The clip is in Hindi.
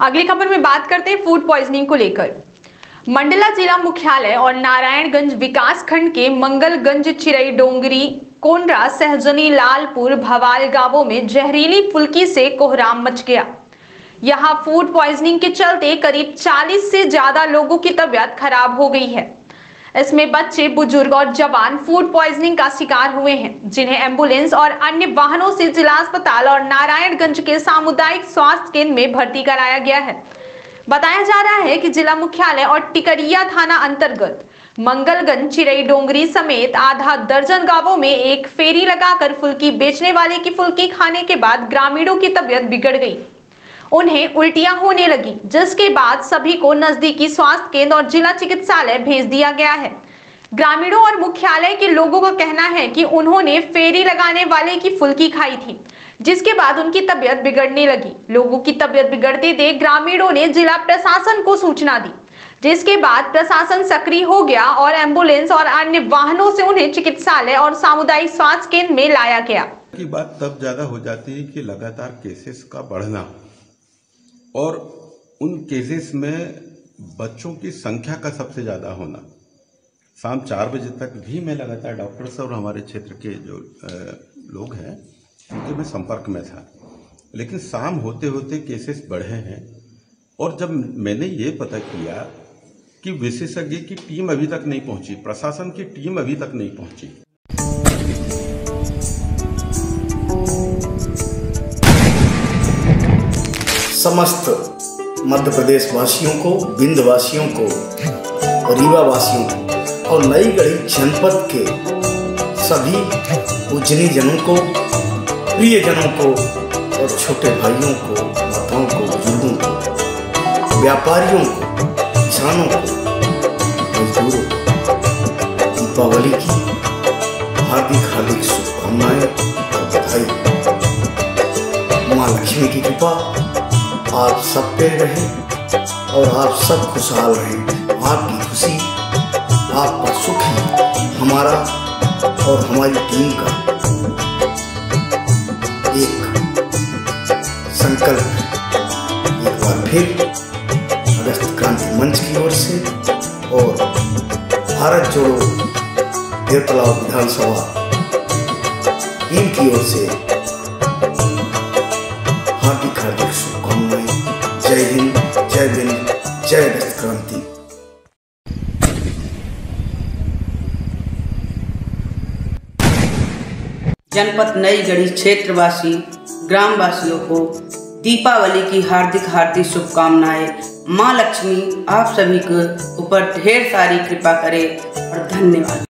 अगली खबर में बात करते हैं फूड पॉइजनिंग को लेकर। मंडला जिला मुख्यालय और नारायणगंज विकास खंड के मंगलगंज, चिरई डोंगरी, कोनरा, सहजनी, लालपुर, भवाल गांवों में जहरीली फुल्की से कोहराम मच गया। यहां फूड पॉइजनिंग के चलते करीब 40 से ज्यादा लोगों की तबीयत खराब हो गई है। इसमें बच्चे, बुजुर्ग और जवान फूड पॉइजनिंग का शिकार हुए हैं, जिन्हें एम्बुलेंस और अन्य वाहनों से जिला अस्पताल और नारायणगंज के सामुदायिक स्वास्थ्य केंद्र में भर्ती कराया गया है। बताया जा रहा है कि जिला मुख्यालय और टिकरिया थाना अंतर्गत मंगलगंज, चिरई डोंगरी समेत आधा दर्जन गांवों में एक फेरी लगाकर फुल्की बेचने वाले की फुल्की खाने के बाद ग्रामीणों की तबीयत बिगड़ गई। उन्हें उल्टियां होने लगी, जिसके बाद सभी को नजदीकी स्वास्थ्य केंद्र और जिला चिकित्सालय भेज दिया गया है। ग्रामीणों और मुख्यालय के लोगों का कहना है कि उन्होंने फेरी लगाने वाले की फुल्की खाई थी, जिसके बाद उनकी तबीयत बिगड़ने लगी। लोगों की तबीयत बिगड़ते देख ग्रामीणों ने जिला प्रशासन को सूचना दी, जिसके बाद प्रशासन सक्रिय हो गया और एम्बुलेंस और अन्य वाहनों से उन्हें चिकित्सालय और सामुदायिक स्वास्थ्य केंद्र में लाया गया। की बात तब ज्यादा हो जाती है कि लगातार केसेस का बढ़ना और उन केसेस में बच्चों की संख्या का सबसे ज्यादा होना। शाम 4 बजे तक भी मैं लगातार डॉक्टर्स और हमारे क्षेत्र के जो लोग हैं उनके मैं संपर्क में था, लेकिन शाम होते होते केसेस बढ़े हैं। और जब मैंने ये पता किया कि विशेषज्ञ की टीम अभी तक नहीं पहुंची, प्रशासन की टीम अभी तक नहीं पहुंची। समस्त मध्य प्रदेश वासियों को, विंध्य वासियों को, रीवा वासियों को और नई गढ़ी जनपद के सभी पूजनीय जनों को, प्रियजनों को और छोटे भाइयों को, माताओं को, बुजुर्गों को, व्यापारियों को, किसानों को, मजदूरों को दीपावली की हार्दिक हार्दिक शुभकामनाएं और बधाई। माँ लक्ष्मी की कृपा आप सब पे रहे और आप सब खुशहाल रहें। आपकी खुशी, आपका सुख ही हमारा और हमारी टीम का एक संकल्प है। एक बार फिर अगस्त क्रांति मंच की ओर से और भारत जोड़ो देवतलाव विधानसभा टीम की ओर से हार्दिक हार्दिक शुभकामनाएं। जय हिंद, जय विंध्य, जय अगस्त क्रांति। जनपद नई गढ़ी क्षेत्रवासी ग्रामवासियों को दीपावली की हार्दिक हार्दिक शुभकामनाएं। माँ लक्ष्मी आप सभी के ऊपर ढेर सारी कृपा करे और धन्यवाद।